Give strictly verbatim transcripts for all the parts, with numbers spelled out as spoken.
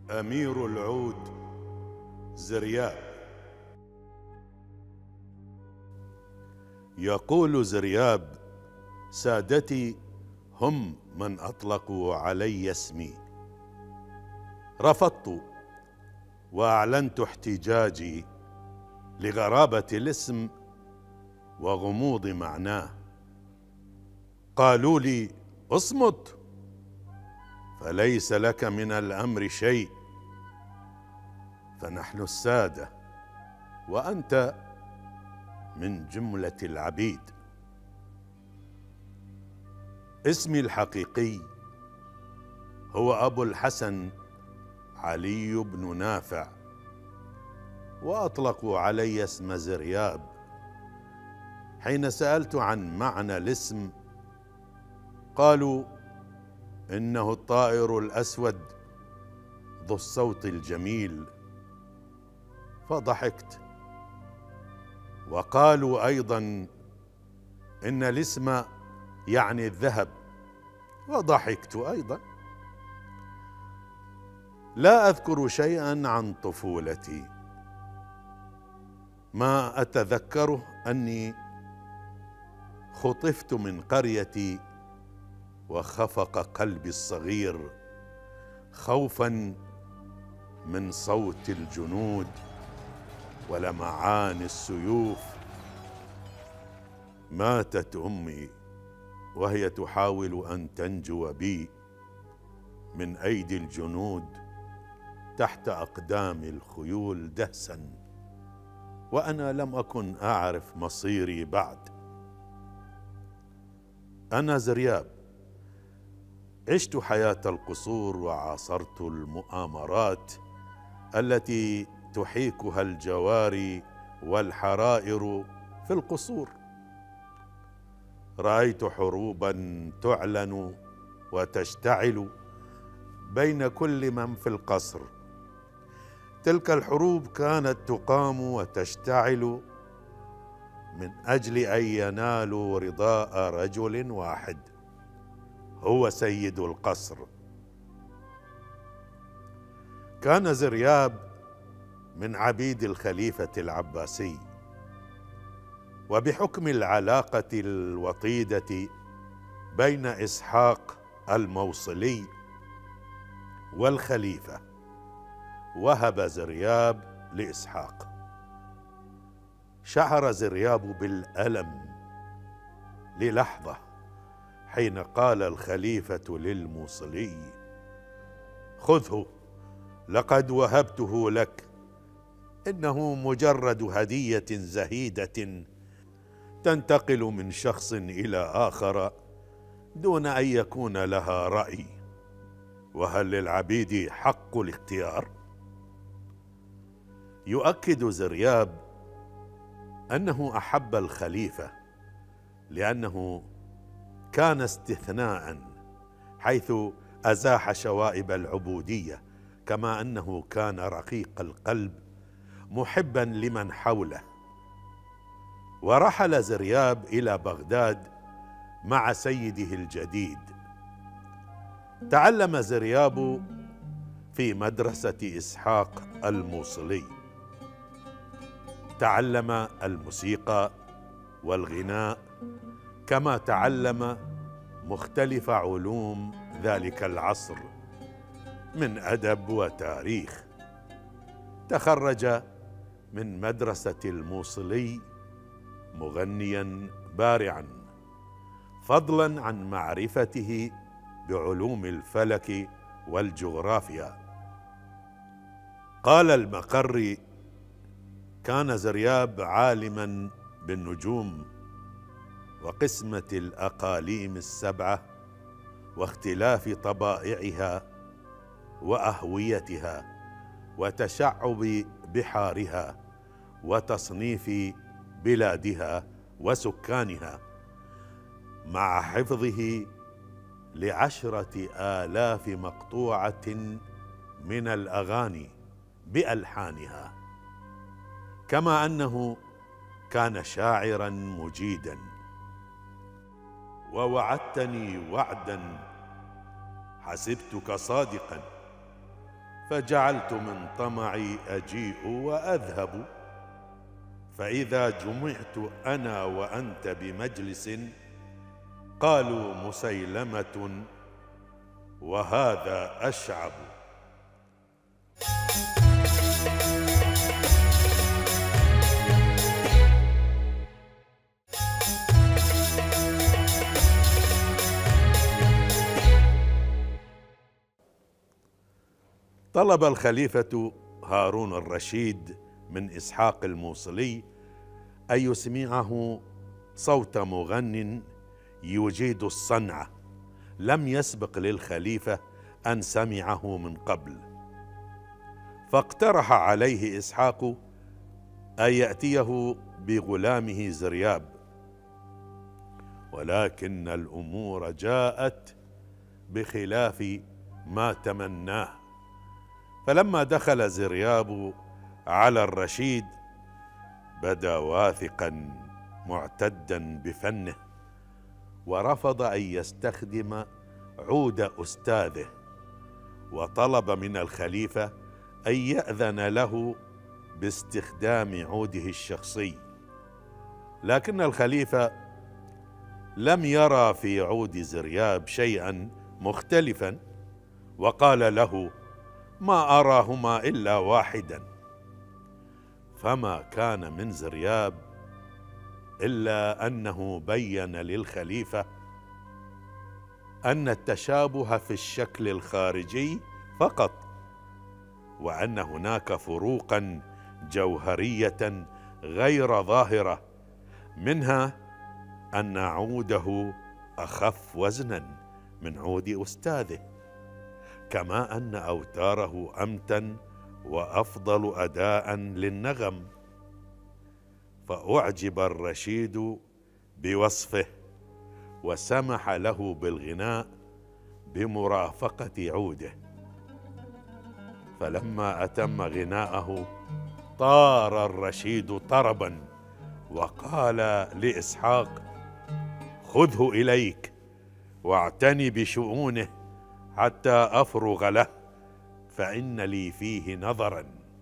أمير العود زرياب. يقول زرياب: سادتي هم من أطلقوا علي اسمي، رفضت وأعلنت احتجاجي لغرابة الاسم وغموض معناه. قالوا لي: اصمت، فليس لك من الأمر شيء، فنحن السادة وأنت من جملة العبيد. اسمي الحقيقي هو أبو الحسن علي بن نافع، وأطلقوا علي اسم زرياب. حين سألت عن معنى الاسم قالوا إنه الطائر الأسود ذو الصوت الجميل، فضحكت. وقالوا أيضا إن الاسم يعني الذهب، وضحكت أيضا. لا أذكر شيئا عن طفولتي، ما أتذكره أني خطفت من قريتي وخفق قلبي الصغير خوفا من صوت الجنود ولمعان السيوف. ماتت أمي وهي تحاول أن تنجو بي من أيدي الجنود تحت أقدام الخيول دهسا، وأنا لم أكن أعرف مصيري بعد. أنا زرياب، عشت حياة القصور وعاصرت المؤامرات التي تحيكها الجواري والحرائر في القصور. رأيت حروبا تعلن وتشتعل بين كل من في القصر. تلك الحروب كانت تقام وتشتعل من أجل أن ينالوا رضاء رجل واحد، هو سيد القصر. كان زرياب من عبيد الخليفة العباسي، وبحكم العلاقة الوطيدة بين إسحاق الموصلي والخليفة وهب زرياب لإسحاق. شعر زرياب بالألم للحظة حين قال الخليفة للموصلي: خذه، لقد وهبته لك، إنه مجرد هدية زهيدة تنتقل من شخص إلى آخر دون أن يكون لها رأي، وهل للعبيد حق الاختيار؟ يؤكد زرياب أنه أحب الخليفة لأنه كان استثناء، حيث أزاح شوائب العبودية، كما أنه كان رقيق القلب محبا لمن حوله. ورحل زرياب إلى بغداد مع سيده الجديد. تعلم زرياب في مدرسة إسحاق الموصلي، تعلم الموسيقى والغناء، كما تعلم مختلف علوم ذلك العصر من أدب وتاريخ. تخرج من مدرسة الموصلي مغنيا بارعا، فضلا عن معرفته بعلوم الفلك والجغرافيا. قال المقري: كان زرياب عالما بالنجوم وقسمة الأقاليم السبعة واختلاف طبائعها وأهويتها وتشعب بحارها وتصنيف بلادها وسكانها، مع حفظه لعشرة آلاف مقطوعة من الأغاني بألحانها، كما أنه كان شاعرا مجيدا. ووعدتني وعدا حسبتك صادقا، فجعلت من طمعي أجيء وأذهب، فإذا جمعت أنا وأنت بمجلس قالوا مسيلمة وهذا أشعب. طلب الخليفة هارون الرشيد من إسحاق الموصلي أن يسمعه صوت مغن يجيد الصنعة لم يسبق للخليفة أن سمعه من قبل، فاقترح عليه إسحاق أن يأتيه بغلامه زرياب، ولكن الأمور جاءت بخلاف ما تمناه. فلما دخل زرياب على الرشيد بدا واثقا معتدا بفنه، ورفض أن يستخدم عود أستاذه، وطلب من الخليفة أن يأذن له باستخدام عوده الشخصي. لكن الخليفة لم يرى في عود زرياب شيئا مختلفا، وقال له: ما أراهما إلا واحدا. فما كان من زرياب إلا أنه بين للخليفة أن التشابه في الشكل الخارجي فقط، وأن هناك فروقا جوهرية غير ظاهرة، منها أن عوده أخف وزنا من عود أستاذه، كما أن أوتاره أمتن وأفضل أداء للنغم. فأعجب الرشيد بوصفه وسمح له بالغناء بمرافقة عوده. فلما أتم غناءه طار الرشيد طربا وقال لإسحاق: خذه إليك واعتني بشؤونه حتى أفرغ له، فإن لي فيه نظرا.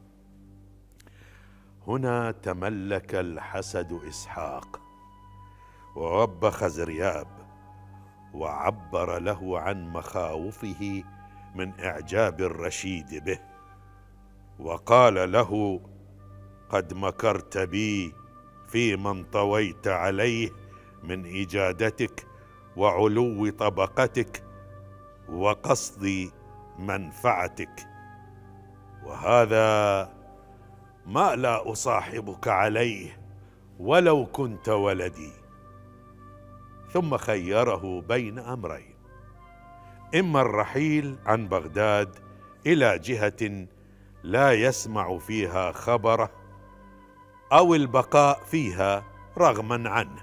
هنا تملك الحسد إسحاق ووبخ زرياب، وعبر له عن مخاوفه من إعجاب الرشيد به، وقال له: قد مكرت بي في من طويت عليه من إجادتك وعلو طبقتك وقصد منفعتك، وهذا ما لا أصاحبك عليه ولو كنت ولدي. ثم خيره بين أمرين: إما الرحيل عن بغداد إلى جهة لا يسمع فيها خبره، أو البقاء فيها رغما عنه،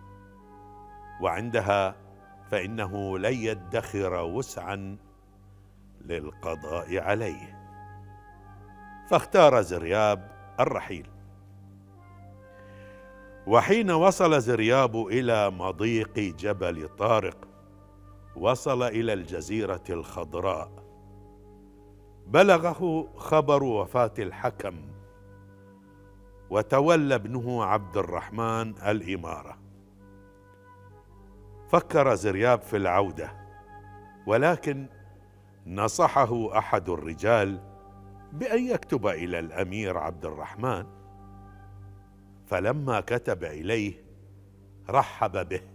وعندها فإنه لن يدخر وسعا للقضاء عليه. فاختار زرياب الرحيل. وحين وصل زرياب إلى مضيق جبل طارق وصل إلى الجزيرة الخضراء، بلغه خبر وفاة الحكم، وتولى ابنه عبد الرحمن الإمارة. فكر زرياب في العودة، ولكن نصحه أحد الرجال بأن يكتب إلى الأمير عبد الرحمن، فلما كتب إليه رحب به.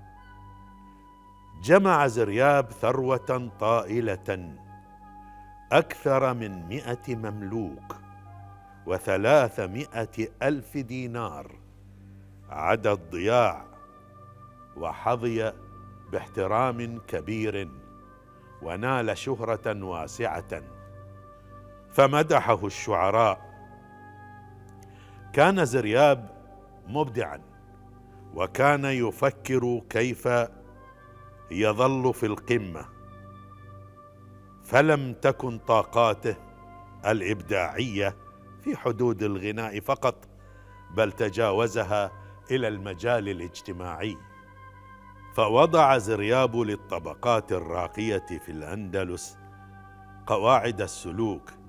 جمع زرياب ثروة طائلة أكثر من مئة مملوك وثلاثمائة ألف دينار، عدد ضياع، وحظي باحترام كبير، ونال شهرة واسعة، فمدحه الشعراء. كان زرياب مبدعا، وكان يفكر كيف يظل في القمة، فلم تكن طاقاته الإبداعية في حدود الغناء فقط، بل تجاوزها إلى المجال الاجتماعي. فوضع زرياب للطبقات الراقية في الأندلس قواعد السلوك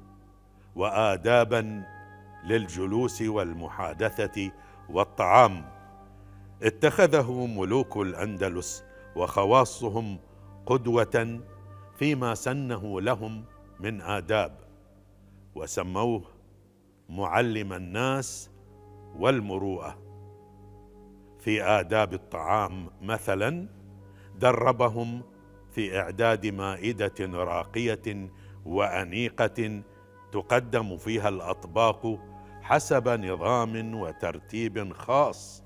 وآدابا للجلوس والمحادثة والطعام اتخذه ملوك الأندلس وخواصهم قدوة فيما سنه لهم من آداب، وسموه معلم الناس والمروءة. في آداب الطعام مثلا دربهم في إعداد مائدة راقية وأنيقة تقدم فيها الأطباق حسب نظام وترتيب خاص.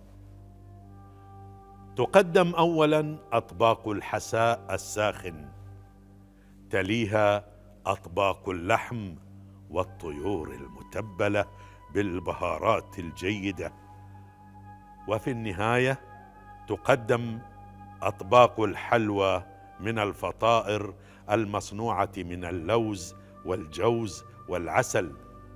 تقدم أولا أطباق الحساء الساخن، تليها أطباق اللحم والطيور المتبلة بالبهارات الجيدة، وفي النهاية تقدم أطباق الحلوى من الفطائر المصنوعة من اللوز والجوز والعسل.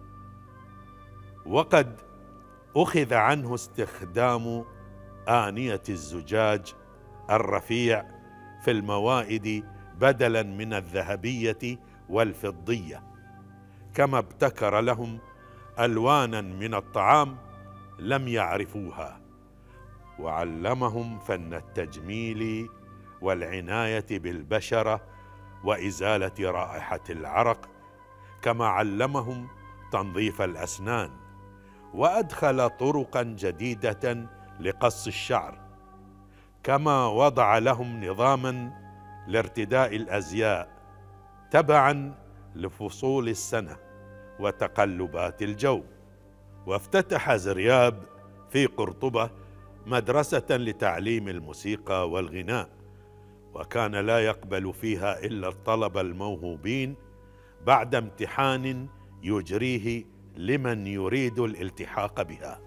وقد أخذ عنه استخدام آنية الزجاج الرفيع في الموائد بدلا من الذهبية والفضية، كما ابتكر لهم ألوانا من الطعام لم يعرفوها، وعلمهم فن التجميل والعناية بالبشرة وإزالة رائحة العرق، كما علمهم تنظيف الأسنان، وأدخل طرقا جديدة لقص الشعر، كما وضع لهم نظاما لارتداء الأزياء تبعا لفصول السنة وتقلبات الجو. وافتتح زرياب في قرطبة مدرسة لتعليم الموسيقى والغناء، وكان لا يقبل فيها إلا الطلبة الموهوبين بعد امتحان يجريه لمن يريد الالتحاق بها.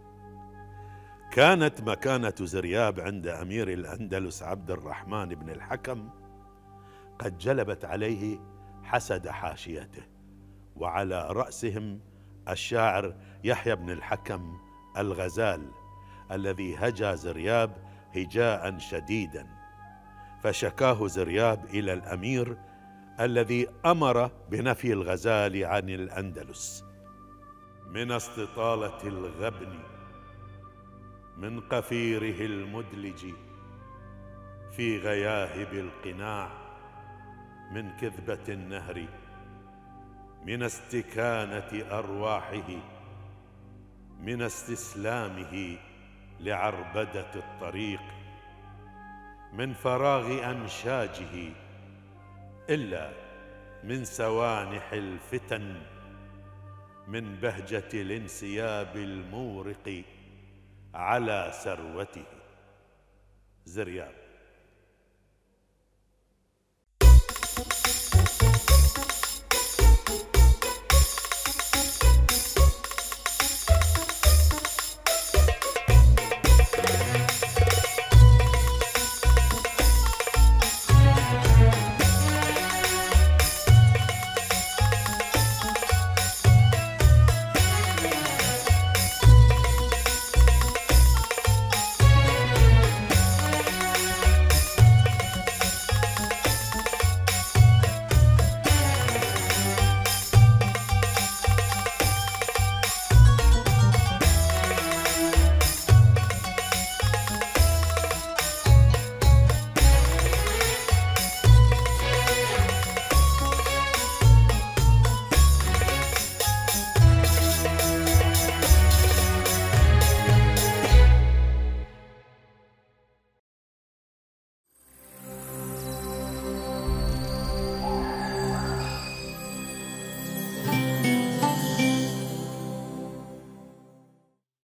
كانت مكانة زرياب عند أمير الأندلس عبد الرحمن بن الحكم قد جلبت عليه حسد حاشيته، وعلى رأسهم الشاعر يحيى بن الحكم الغزال الذي هجا زرياب هجاء شديدا، فشكاه زرياب إلى الأمير الذي أمر بنفي الغزال عن الأندلس. من استطالة الغبن من قفيره المدلج في غياهب القناع، من كذبة النهر، من استكانة أرواحه، من استسلامه لعربدة الطريق، من فراغ أنشاجه، إلا من سوانح الفتن، من بهجة الانسياب المورق على سروته. زرياب.